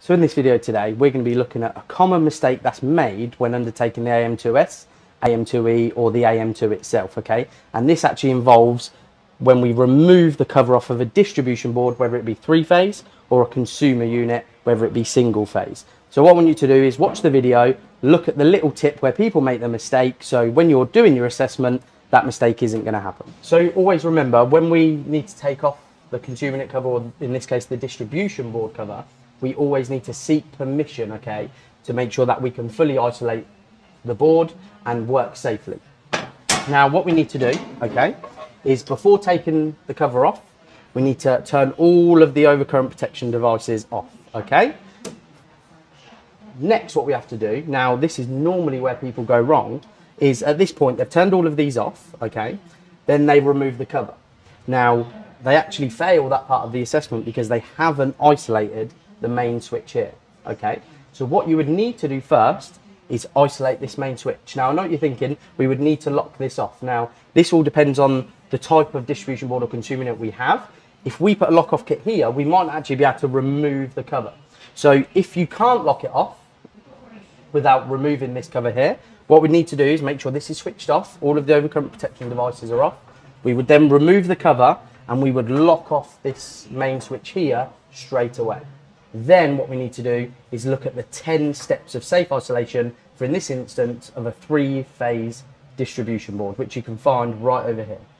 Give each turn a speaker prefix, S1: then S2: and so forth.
S1: So in this video today, we're going to be looking at a common mistake that's made when undertaking the AM2S, AM2E or the AM2 itself, okay? And this actually involves when we remove the cover off of a distribution board, whether it be three-phase or a consumer unit, whether it be single-phase. So what I want you to do is watch the video, look at the little tip where people make the mistake, so when you're doing your assessment, that mistake isn't going to happen. So always remember, when we need to take off the consumer unit cover, or in this case the distribution board cover, we always need to seek permission, okay, to make sure that we can fully isolate the board and work safely. Now what we need to do, okay, is before taking the cover off, we need to turn all of the overcurrent protection devices off, okay? Next, what we have to do, now this is normally where people go wrong, is at this point they've turned all of these off, okay, then they remove the cover. Now they actually fail that part of the assessment because they haven't isolated the main switch here, okay? So what you would need to do first is isolate this main switch. Now I know what you're thinking, we would need to lock this off. Now this all depends on the type of distribution board or consumer unit we have. If we put a lock off kit here, we might actually be able to remove the cover. So if you can't lock it off without removing this cover here, what we need to do is make sure this is switched off, all of the overcurrent protection devices are off. We would then remove the cover and we would lock off this main switch here straight away. Then what we need to do is look at the 10 steps of safe isolation for, in this instance, of a three-phase distribution board, which you can find right over here.